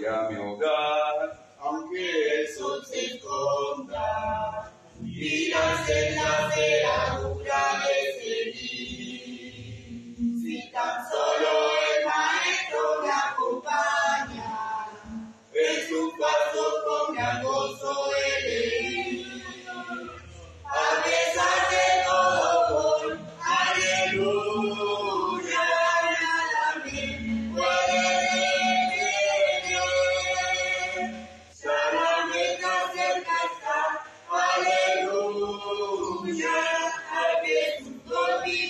a mi hogar, aunque el sol se esconda y la senda sea dura de seguir. Si tan solo el maestro me acompaña, en su paso con gran gozo he de ir. A pesar de todo, voy, aleluya, nada me puede detener. Ya la meta cerca está, aleluya, a Jesús por mi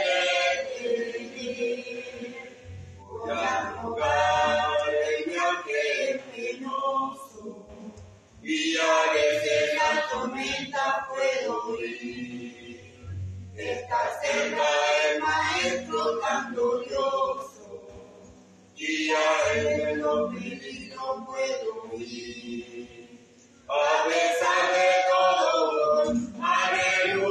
detener. Voy a rogar en mi ángel penoso, y a veces la tormenta puedo ir. Está cerca el maestro tan glorioso, y a él en lo peligro puedo ir. A pesar de todo, aleluya,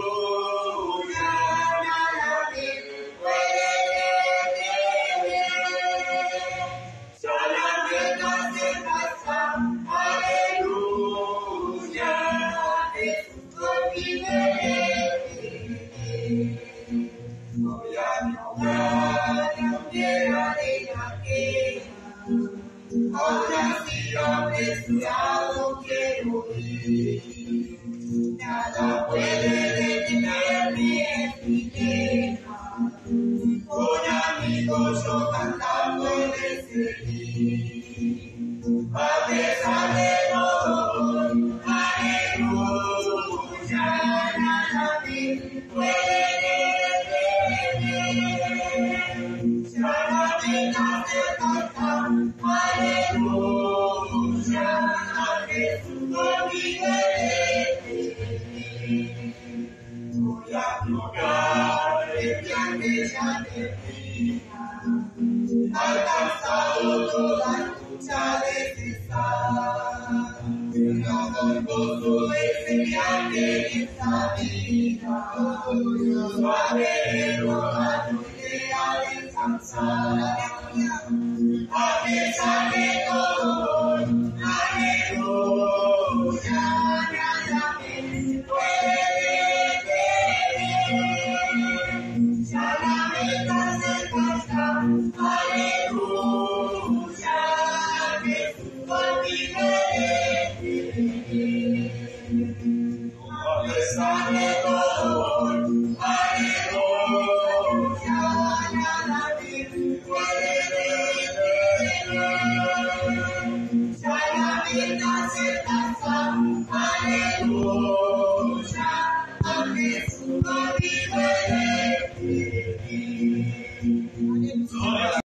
nada me puede detener. Ya la meta cerca está, aleluya, Jesús por mi detener. Voy a mi hogar, aunque la arena quema, ahora sí apresurado quiero ir. Nada puede detenerme en mi queja, con amigos yo cantando he de seguir. A pesar de todo, aleluya, nada me puede detener. Ya la meta cerca está, aleluya, a Jesús por mi detener. Voy a mi hogar, en mi ángel ya termina, alcanzado toda lucha de cesar. Pero gozo es el viaje en esta vida, suave ayude a descansar. A pesar de todo, aleluya, nada me puede detener. Ya la meta cerca está, aleluya, Jesús por mi detener. A pesar de todo, aleluya, nada me puede detener. Ya la meta cerca está, aleluya, a Jesús por mi detener.